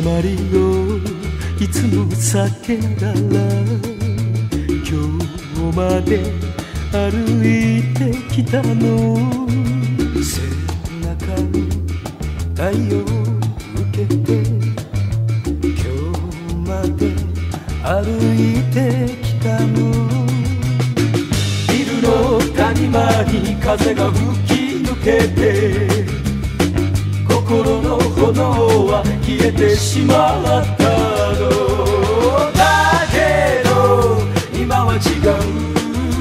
鉛をいつも避けながら今日まで歩いてきたの。背中に太陽を受けて今日まで歩いてきたの。ビルの谷間に風が吹き抜けて心の炎は消えてしまったの。だけど今は違う。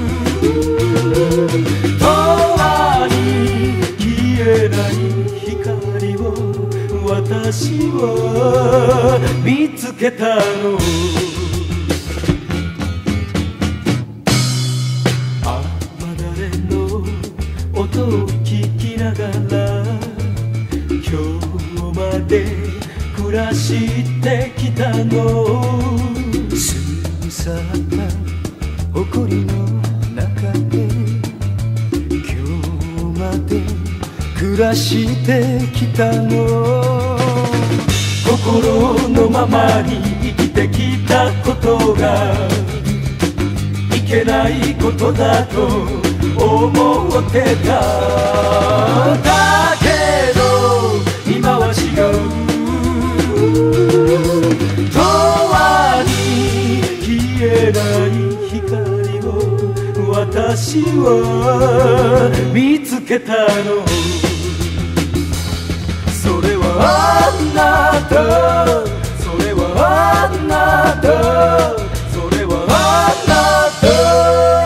永遠に消えない光を私は見つけたの。雨だれの音を聞きながら今日まで暮らしてきたの。過ぎ去った誇りの中で今日まで暮らしてきたの。心のままに生きてきたことがいけないことだと思ってた。だけど今は違う。永遠に消えない光を私は見つけたの。それはあなた、それはあなた、それはあなた。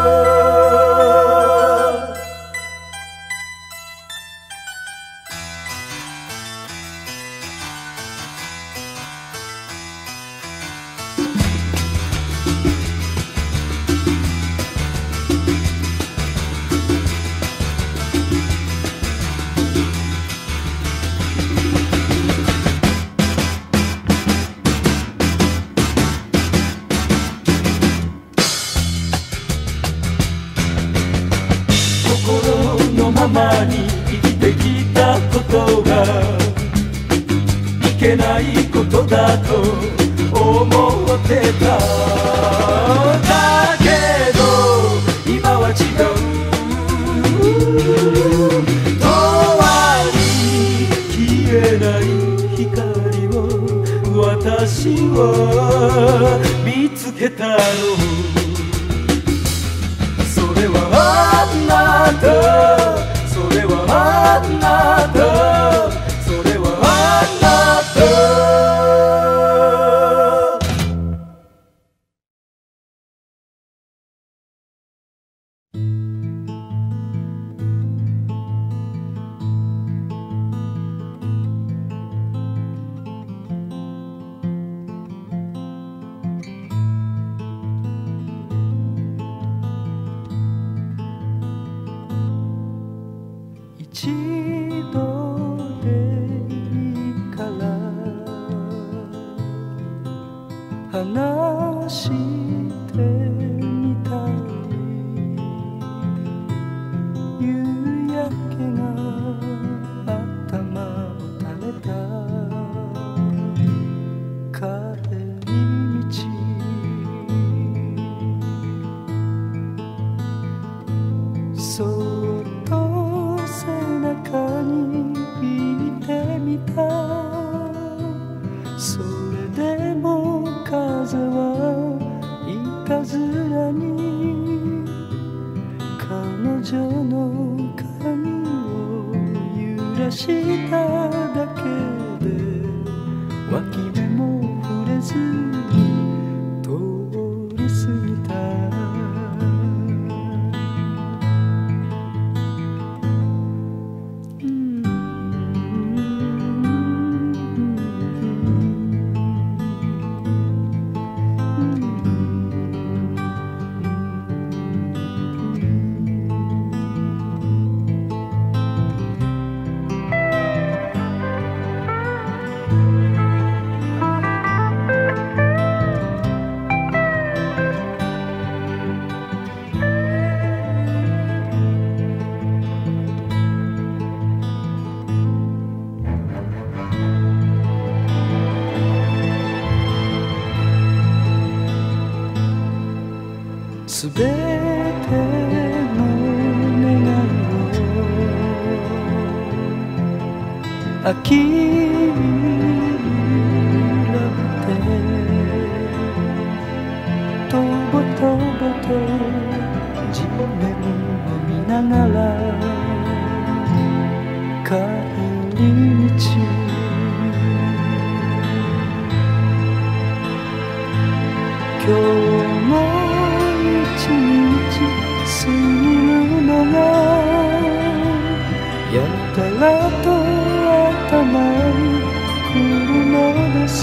心のままに生きてきたことがいけないことだと思ってた。だけど今は違う。永遠に消えない光を私は見つけたの。それはあなた、それはあなた、それはあなた。一度でいいから話してみたい。夕焼けが頭を垂れた帰り道、そっと背中に引いてみた。それでも風はいたずらに彼女の髪を揺らしただけで脇目も触れずに通り過ぎた。 すべての願いを諦めてとぼとぼと地面を見ながら帰り道今日も一日過ぎるのがやたらと頭にくるのです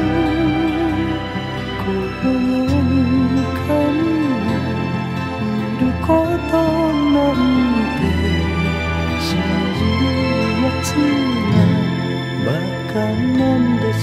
この世に神がいることなんて信じるやつがバカなんです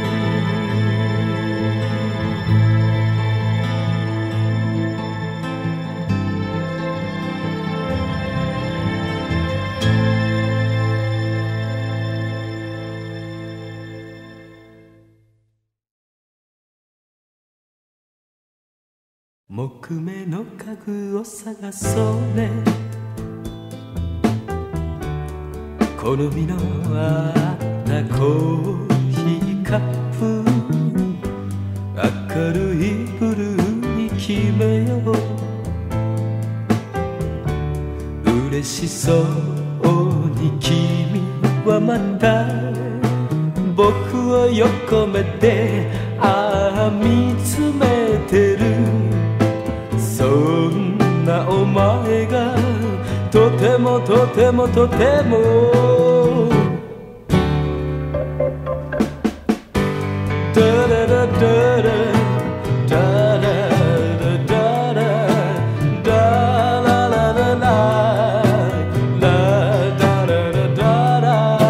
木目の家具を探そうね好みのあったコーヒーカップ明るいブルーに決めよう嬉しそうに君はまた僕を横目で見つめてるそんなお前がとてもとてもとてもダララダラダラダラダラララララダララダラ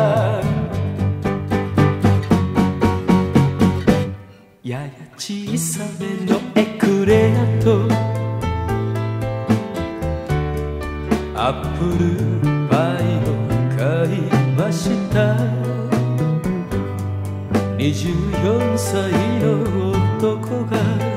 やや小さめのエクレアとアップルパイを買いました24歳の男が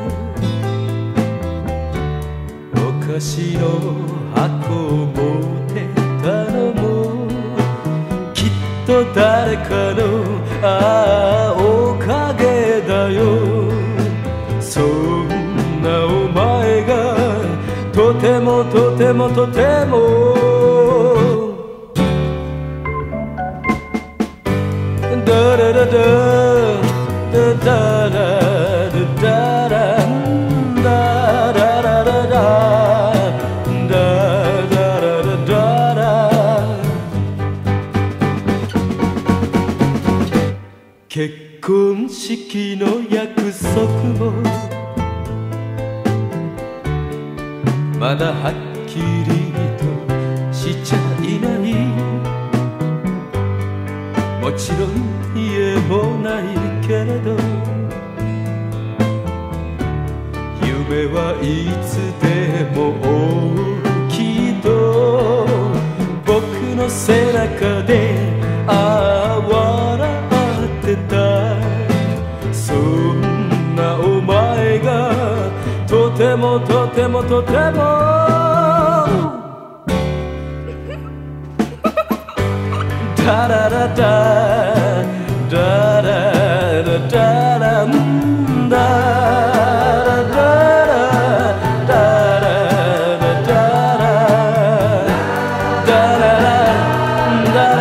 お菓子の箱を持ってたのもきっと誰かのおかげだよそんなお前がとてもとてもとてもダララダダダラダラダラララダダダラダラ結婚式の約束もまだはっきりとしちゃいないもちろん家もないけれど夢はいつでも大きいと僕の背中で笑ってたそんなお前がとてもとてもとてもダララダダララダラダラダラダラダラダラダラ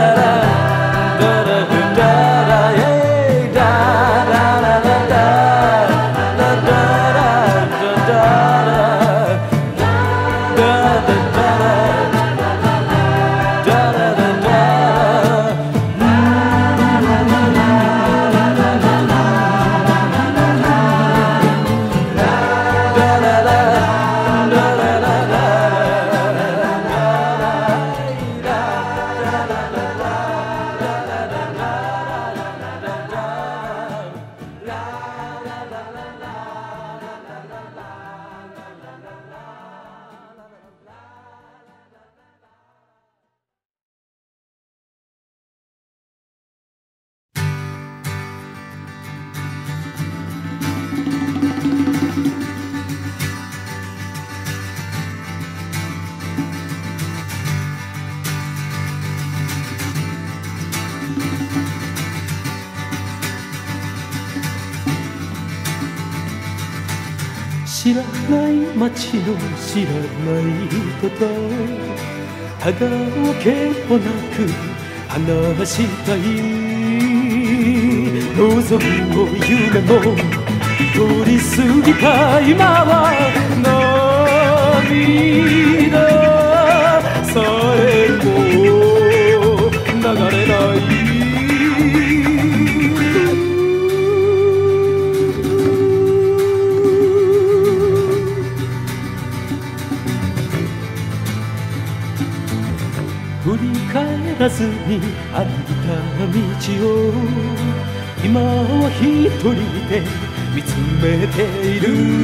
知らない街の知らない人とただわけもなく話したい。望みも夢も通り過ぎた今は涙さえも流れない。振り返らずに歩いた道を今は一人で見つめてい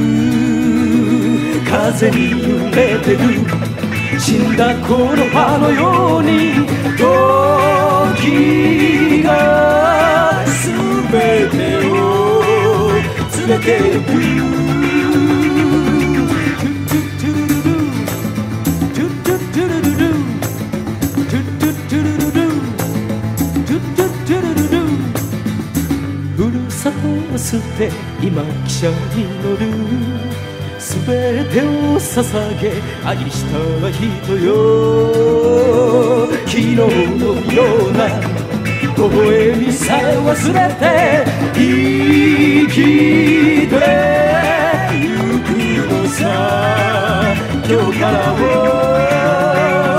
る。風に揺れてる死んだこの葉のように時が全てを連れてゆく。ふるさとを捨て今汽車に乗る。すべてを捧げ愛した人よ。昨日のような微笑みさえ忘れて生きてゆくのさ今日からを。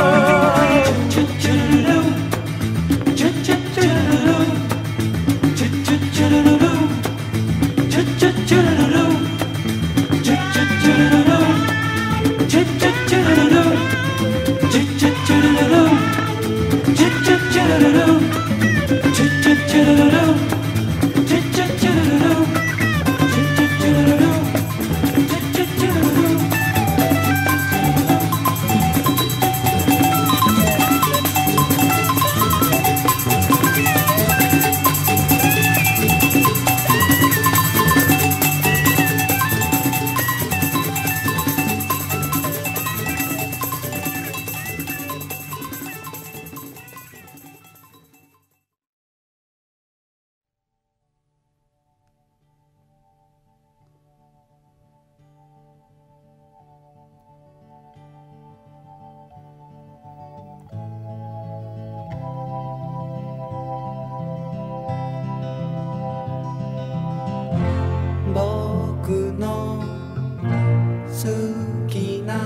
僕の好きな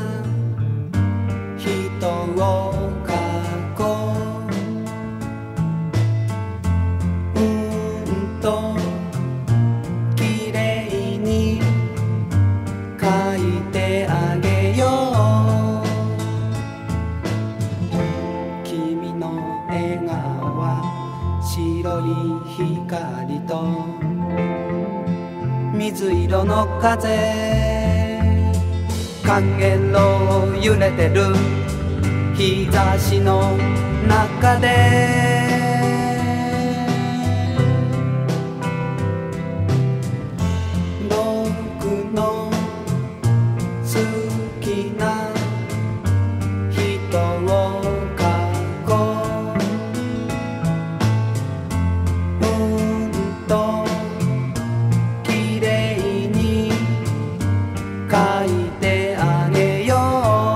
人を描こう。と綺麗に描いてあげよう。君の笑顔は白い光と水色の風、かげろう揺れてる日差しの中で。僕の好きな人を描こう。と綺麗に描いてあげよ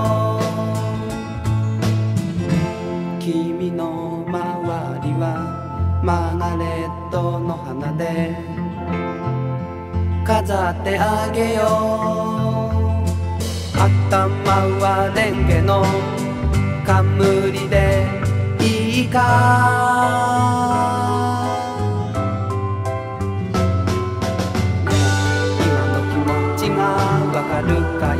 う。君の周りはマーガレットの花で飾ってあげよう。頭はレンゲの冠でいいか。わかるかい。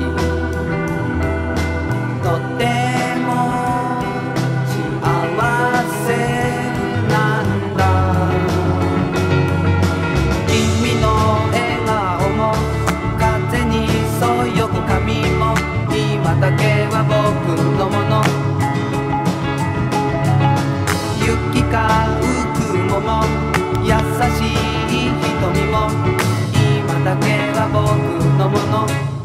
とても幸せなんだ。君の笑顔も風にそよぐ髪も今だけは僕のもの。雪か雲も優しい瞳も今だけは僕のもの。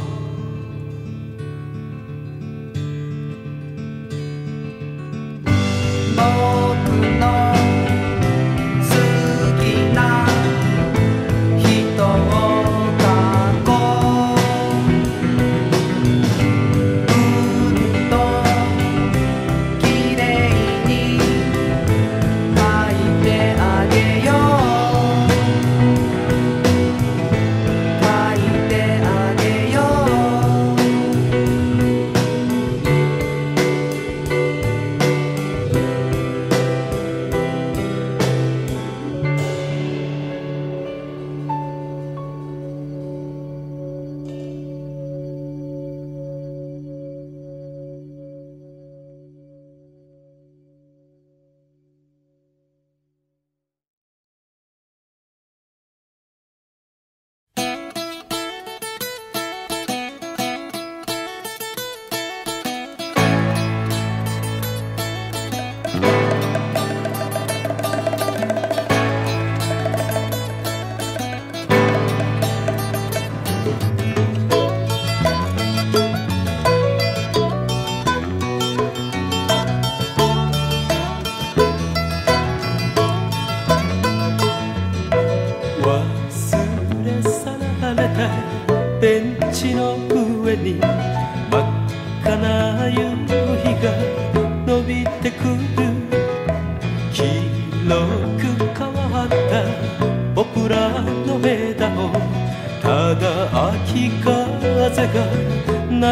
僕の好きな人を描こう。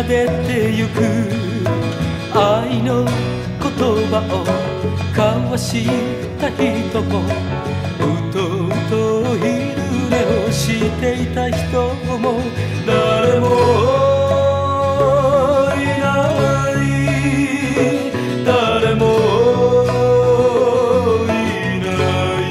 出てゆく愛の言葉を交わした人もうとうと昼寝をしていた人も誰もいない誰もいない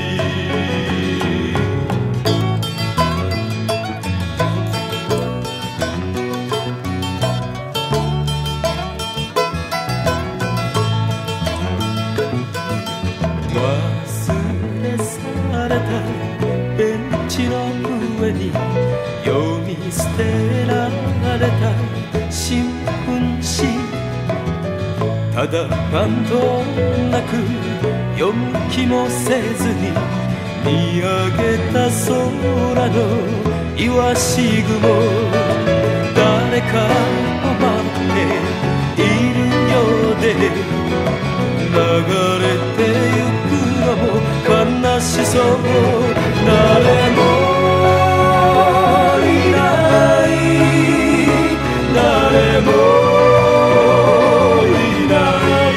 忘れ去れたベンチの上に読み捨てられた新聞紙ただなんとなく読む気もせずに見上げた空のイワシ雲誰かを待っているようで流れてゆくのも悲しそう誰もいない誰もいない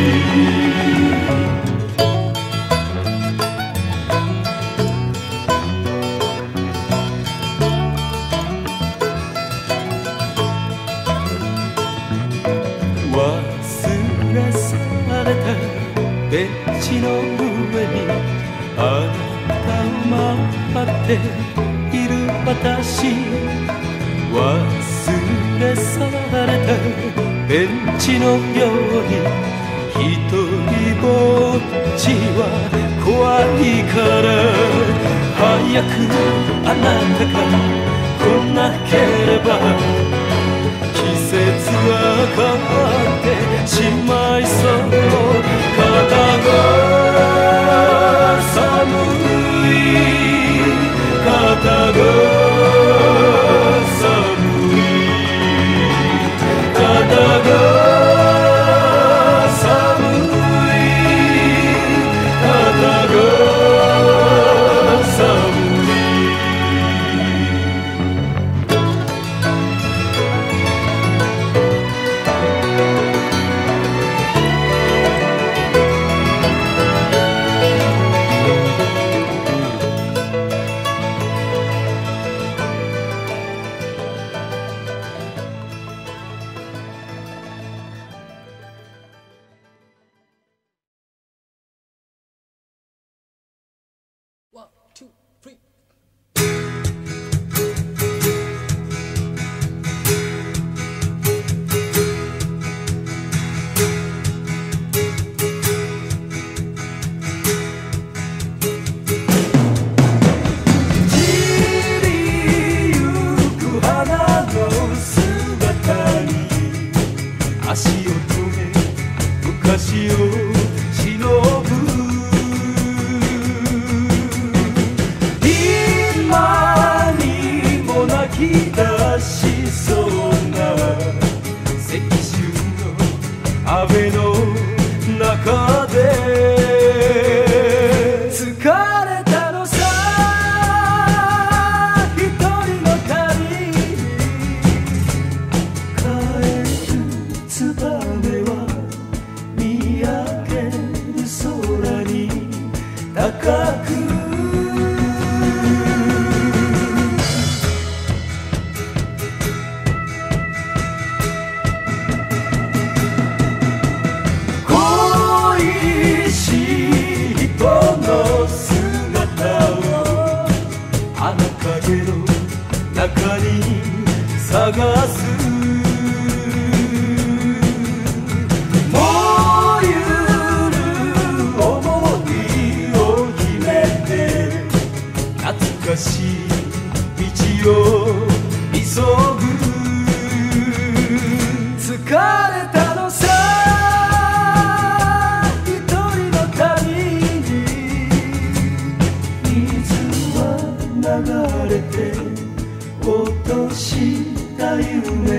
忘れ去れたベンチの上にあなたを待っている私忘れ去れたベンチのように一人ぼっちは怖いから早くあなたが来なければ季節は変わってしまいそう肩が寒い肩が寒い肩が寒い肩が寒い One, two, three. 足を止め昔を忍ぶ今にも泣き出しそうな青春の雨の中で疲れたのさ一人の旅帰るツバメは見上げる空に高く恋しい人の姿をあの影の中に探す燃ゆる想いを秘めて懐かしい道を急ぐ疲れたのさ一人の旅に水は流れて落とした夢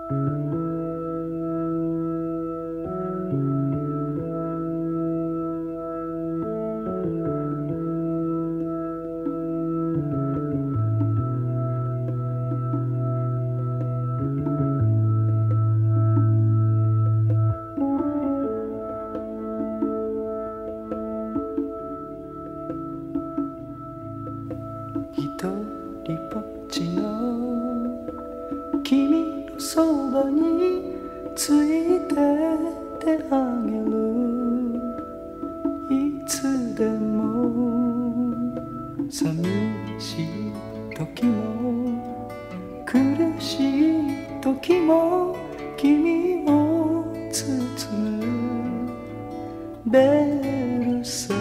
一人ぼっちの君のそばについててあげる、いつでも寂しい時も苦しい時も君を包むベルサ、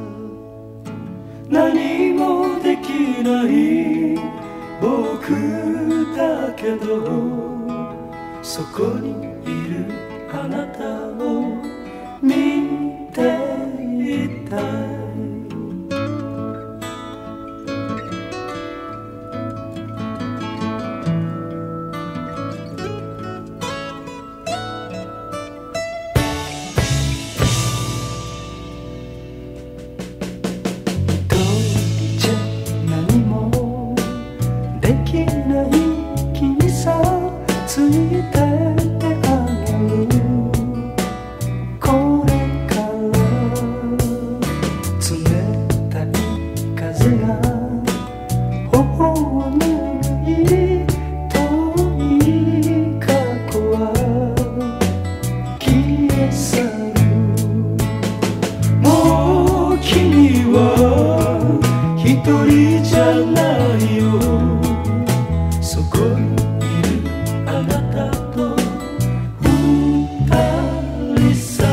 何もできない僕だけど、そこにいるあなたを見ていたい。ついててあげる、これから冷たい風が頬を拭い、遠い過去は消え去る。もう君は一人じゃないよ、そこにあなたと二人さ。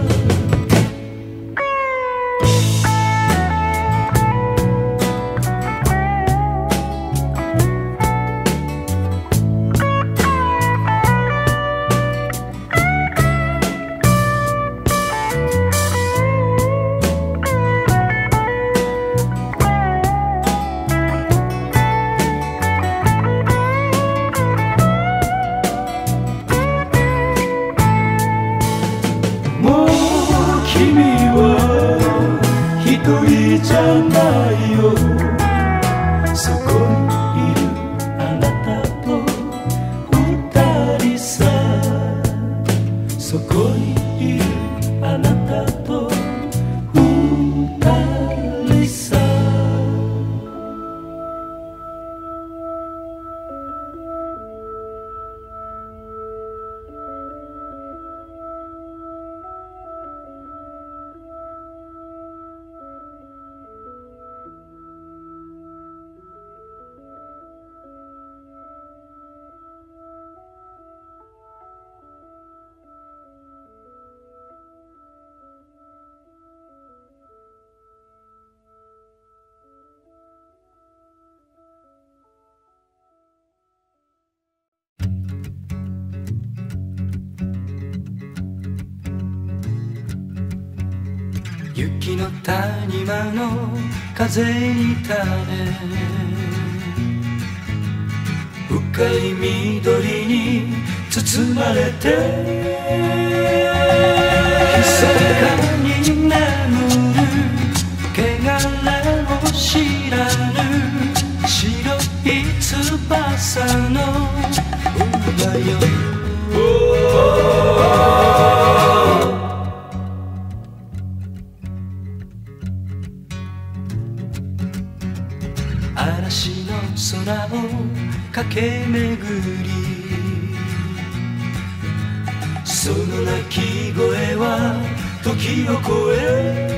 君は一人じゃないよ、そこにいるあなたと二人さ、そこにいるあなたと二人さ。雪の谷間の風に垂れ、深い緑に包まれて、密かに眠る汚れも知らぬ白い翼の馬よ。嵐の空を駆け巡り、その鳴き声は時を超え、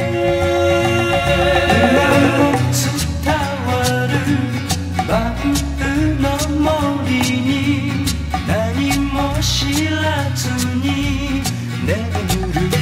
伝わる万風の森に何も知らずに眠る。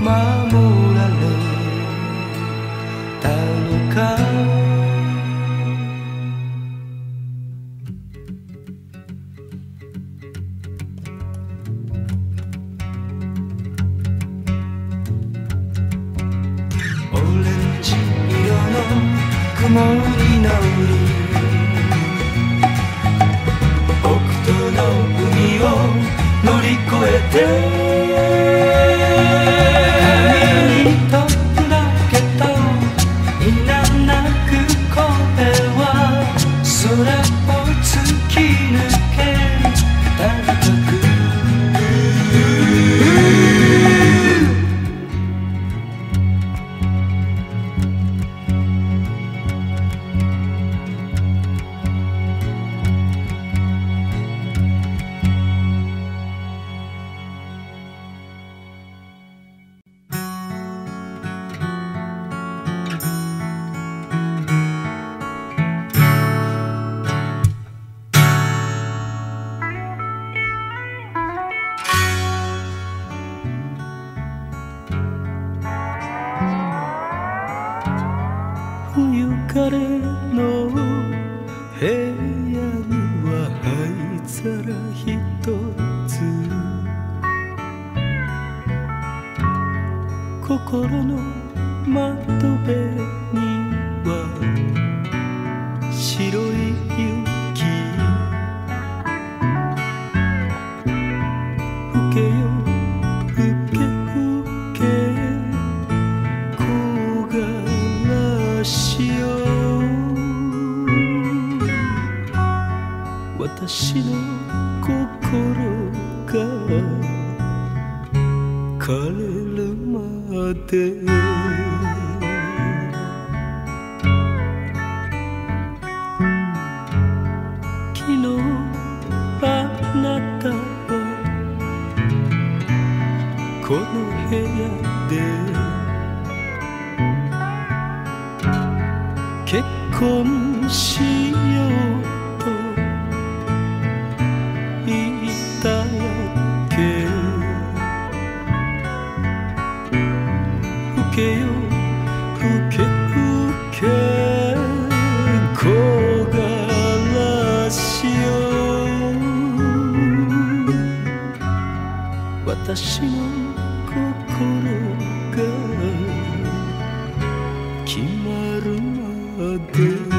守られたのか。オレンジ色の曇りの海、北東の海を乗り越えて髪にとどけたいななく声は空を突き抜け高く冬枯れの部屋には灰皿ひとつ、心の窓辺には白い雪、ふけよふけふけ木枯らしよ、私の心が枯れるまで。昨日あなたはこの部屋で結婚しようと言ったやっけ。ふけよふけふけ木枯らしよ、私の心が決まるまで。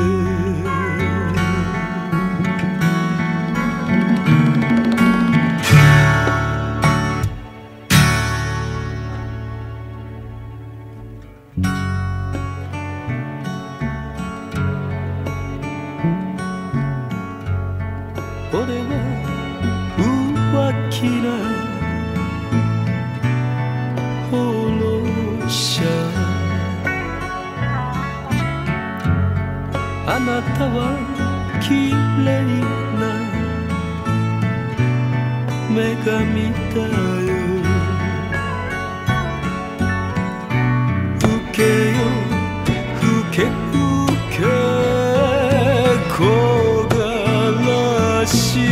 俺は浮気な放浪者、あなたはきれいな女神だよ。ふけよふけふけ木枯らしよ、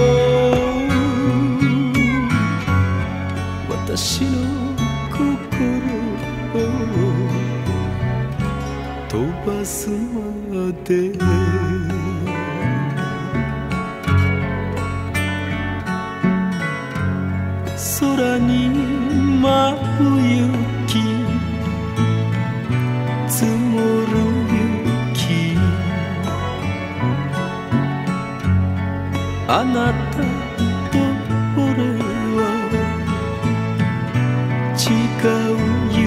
私の心を飛ばすまで。空に舞う雪、積もる雪、あなたと俺は違う雪。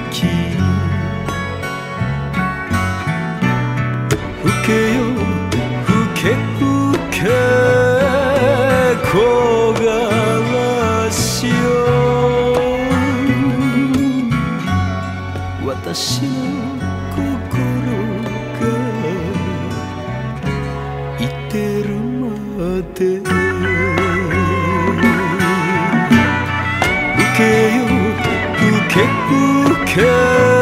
ふけよふけふけ木枯らしよ、私の心がいてるまで。ふけよふけふけ